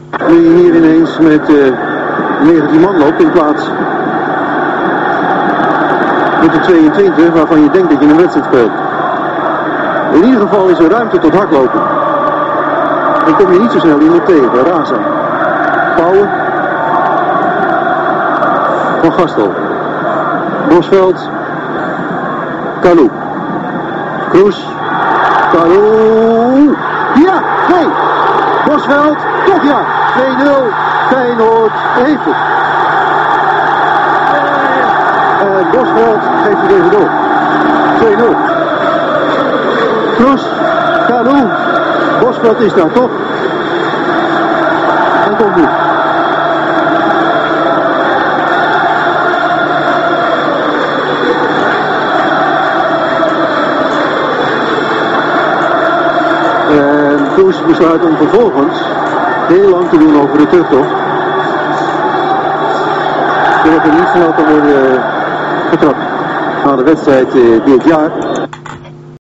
Nu je hier ineens met 19 man loopt in plaats met de 22 waarvan je denkt dat je een wedstrijd speelt. In ieder geval is er ruimte tot hardlopen. Dan kom je niet zo snel iemand tegen. Raza. Pauwen. Van Gastel. Bosveld. Kalou. Kroes. Kalou. Ja, nee. Bosveld. Toch ja. 2-0. Feyenoord heeft het. En Bosveld geeft het even door. 2-0. Kroes. Kalou. Bosveld is daar toch. En komt nu. En Kroes besluit om vervolgens heel lang te doen over de terugtocht. Zodat er niet snel kan worden getrapt na de wedstrijd dit jaar.